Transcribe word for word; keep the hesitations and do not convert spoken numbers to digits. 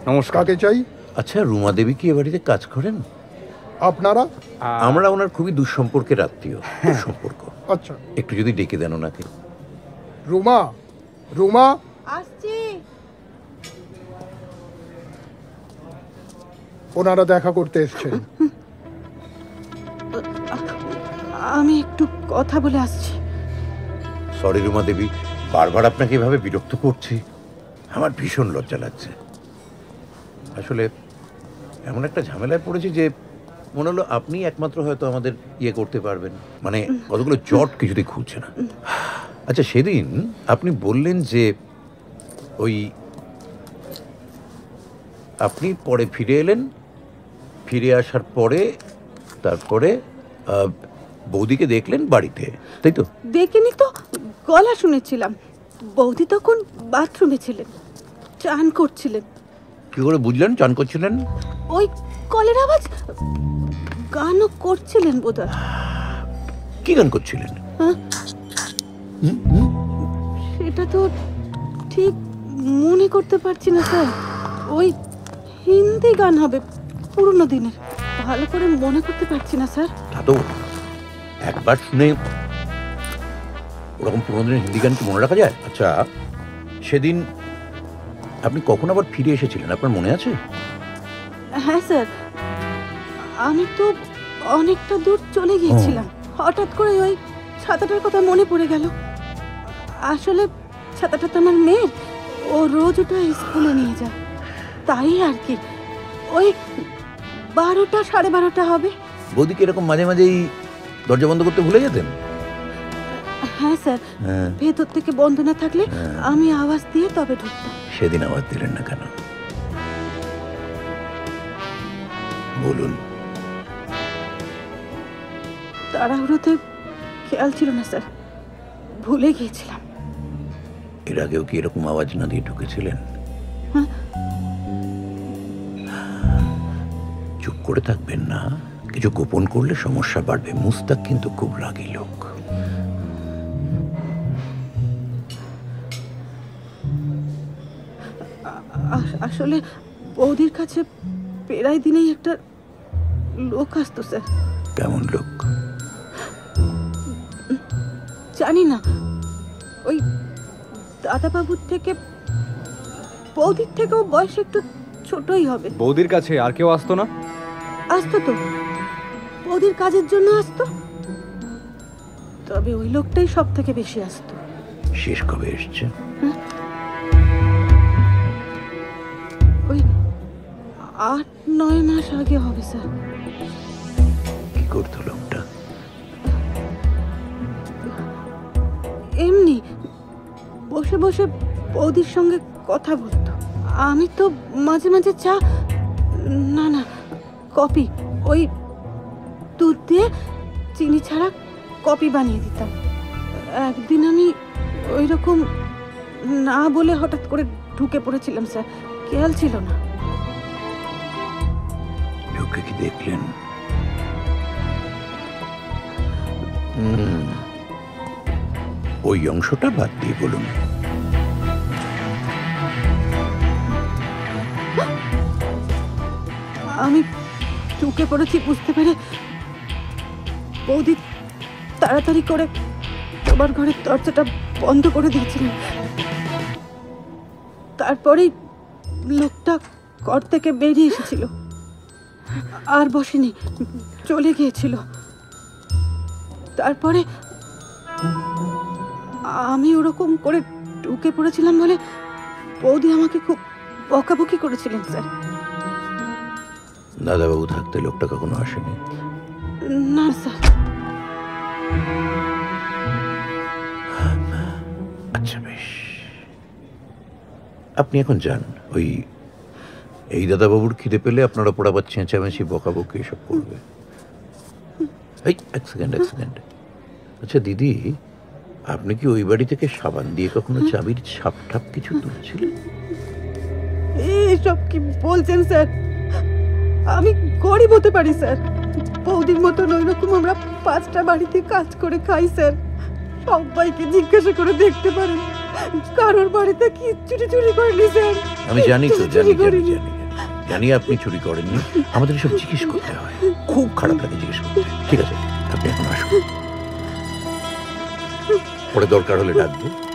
নমস্কার। কাকে চাই? আচ্ছা, রুমা দেবী কি এ বাড়িতে কাজ করেন? আপনারা? আমরা ওনার খুবই দুঃসম্পর্কের আত্মীয়। সম্পর্ক। আচ্ছা, একটু যদি ডেকে দেন ওনাকে। রুমা, রুমা আসছি। ওনারা দেখা করতে এসছেন। আমি একটু কথা বলে আসছি। সরি রুমা দেবী, বারবার আপনাকে এভাবে বিরক্ত করছি, আমার ভীষণ লজ্জা লাগছে। আসলে এমন একটা ঝামেলায় পড়েছি যে মনে হলো আপনি একমাত্র হয়তো আমাদের ইয়ে করতে পারবেন, মানে কতগুলো জট কিছুতেই খুঁজছে না। আচ্ছা, সেদিন আপনি বললেন যে ওই আপনি পরে ফিরে এলেন, ফিরে আসার পরে তারপরে বৌদিকে দেখলেন বাড়িতে, তাই তো? দেখিনি তো, গলা শুনেছিলাম। বৌদি তখন বাথরুমে ছিলেন, চান করছিলেন। কি করে বুঝলেন চান করছিলেন? ওই কলের আওয়াজ, গানও করছিলেন বোধহয়। কি গান করছিলেন? সেটা তো ঠিক মনে করতে পারছি না স্যার। ওই হিন্দি গান হবে, পুরনো দিনের। ভালো করে মনে করতে পারছি না স্যার। তা তো একবার শুনে ওরকম পুরনো দিনের হিন্দি গান কি মনে রাখা যায়? আচ্ছা, সেদিন আপনি কখন আবার ফিরে এসেছিলেন, আপনার মনে আছে? হ্যাঁ স্যার, আমি তো অনেকটা দূর চলে গিয়েছিলাম। হঠাৎ করে ওই ছাতাটার কথা মনে পড়ে গেল। আসলে ছাতাটা তো আমার মেয়ের, ও রোজ ওটা স্কুলে নিয়ে যায়, তাই আর কি। ওই বারোটা সাড়ে বারোটা হবে। বৌদিকে এরকম মাঝে মাঝেই দরজা বন্ধ করতে ভুলে যেতেন? হ্যাঁ স্যার, ভেতর থেকে বন্ধ না থাকলে আমি আওয়াজ দিয়ে তবে ঢুকতাম। সেদিন আওয়াজ দিলেন না কেন বলুন? তাড়াহুড়োতে খেয়াল ছিল না স্যার, ভুলে গিয়েছিলাম। এর আগেও কি এরকম আওয়াজ না দিয়ে ঢুকেছিলেন? চুপ করে থাকবেন না, কিছু গোপন করলে সমস্যা বাড়বে। মুস্তাক কিন্তু খুব রাগী লোক। আসলে বৌদির কাছে প্রায় দিনেই একটা লোক আসতো স্যার। কেমন লোক? জানি না, ওই দাদাবাবুর থেকে, বৌদির থেকেও বয়স একটু ছোটই হবে। বৌদির কাছে আর কেউ আসতো না? আসতো তো, বৌদির কাজের জন্য আসতো, তবে ওই লোকটাই সব থেকে বেশি আসতো। শেষ কবে এসছে? ওই আট নয় মাস আগে হবে স্যার। কি করতো লোকটা? এমনি বসে বসে বৌদির সঙ্গে কথা বলতো। আমি তো মাঝে মাঝে চা, না না কফি, ওই দুধ দিয়ে চিনি ছাড়া কফি বানিয়ে দিতাম। একদিন আমি ওই রকম না বলে হঠাৎ করে ঢুকে পড়েছিলাম স্যার, খেয়াল ছিল না। ঢুকে কি দেখলেন? ওই অংশটা বাদ দিয়ে বলুন। আমি ঢুকে পড়েছি বুঝতে পেরে বৌদি তাড়াতাড়ি করে তোমার ঘরের দরজাটা বন্ধ করে দিয়েছিলেন। তারপরেই লোকটা ঘর থেকে বেরিয়ে এসেছিল, আর বসেনি, চলে গিয়েছিল। তারপরে আমি ওরকম করে ঢুকে পড়েছিলাম বলে বৌদি আমাকে খুব বকাবকি করেছিলেন স্যার। দাদাবাবু থাকতে লোকটা কখনো আসেনি? না স্যার। আচ্ছা বেশ, আপনি এখন যান। ওই এই দাদাবাবুর খিদে পেলে আপনার ওপর আবার চেঁচামেচি বকাবকি এসব করবে। এই এক সেকেন্ড এক সেকেন্ড আচ্ছা দিদি, আপনি কি ওই বাড়ি থেকে সাবান দিয়ে কখনো চাবির ছাপ ঠাপ কিছু তুলছিলেন? এইসব কি বলছেন স্যার? আমি গরিব হতে পারি স্যার, বৌদির মতন ওই রকম আমরা পাঁচটা বাড়িতে কাজ করে খাই স্যার। সবাইকে জিজ্ঞাসা করে দেখতে পারেন। কারোর বাড়িতে কিচ্ছুটি চুরি করিনি স্যার। আমি জানি তো, কিচ্ছু জানি চুরি জানি করিনি। জানি জানি আপনি চুরি করেননি। আমাদের এসব জিজ্ঞেস করতে হয়, খুব খারাপ লাগে জিজ্ঞেস করতে। ঠিক আছে, আপনি এখন আসুন, পরে দরকার হলে ডাকবো।